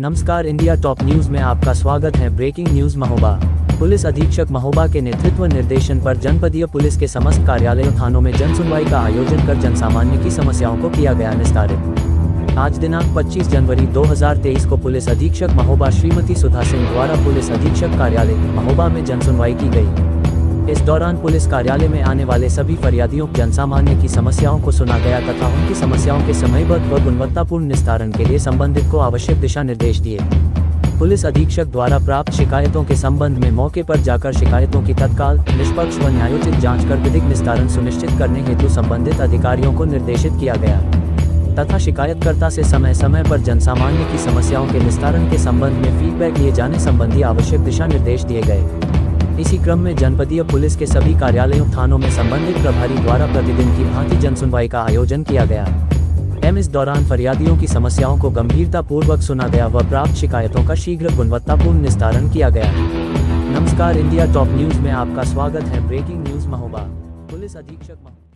नमस्कार, India top news में आपका स्वागत है। Breaking news. महोबा पुलिस अधीक्षक महोबा के नेतृत्व निर्देशन पर जनपदीय पुलिस के समस्त कार्यालयों थानों में जनसुनवाई का आयोजन कर जनसामान्य की समस्याओं को किया गया निस्तारित। आज दिनांक 25 जनवरी 2023 को पुलिस अधीक्षक महोबा श्रीमती सुधा सिंह द्वारा पुलिस अधीक्षक कार्यालय महोबा में जनसुनवाई की गई। इस दौरान पुलिस कार्यालय में आने वाले सभी फरियादियों जनसामान्य की समस्याओं को सुना गया तथा उनकी समस्याओं के समयबद्ध व गुणवत्तापूर्ण निस्तारण के लिए संबंधित को आवश्यक दिशा निर्देश दिए। पुलिस अधीक्षक द्वारा प्राप्त शिकायतों के संबंध में मौके पर जाकर शिकायतों की तत्काल, निष्पक्ष व न्यायोचित जांच कर विधिक निस्तारण सुनिश्चित करने हेतु संबंधित अधिकारियों को निर्देशित किया गया तथा शिकायतकर्ता से समय समय पर जनसामान्य की समस्याओं के निस्तारण के संबंध में फीडबैक लिए जाने संबंधी आवश्यक दिशा निर्देश दिए गए। इसी क्रम में जनपदीय पुलिस के सभी कार्यालयों थानों में संबंधित प्रभारी द्वारा प्रतिदिन की भांति जनसुनवाई का आयोजन किया गया। इस दौरान फरियादियों की समस्याओं को गंभीरता पूर्वक सुना गया व प्राप्त शिकायतों का शीघ्र गुणवत्तापूर्ण निस्तारण किया गया। नमस्कार, इंडिया टॉप न्यूज में आपका स्वागत है। Breaking news. महोबा पुलिस अधीक्षक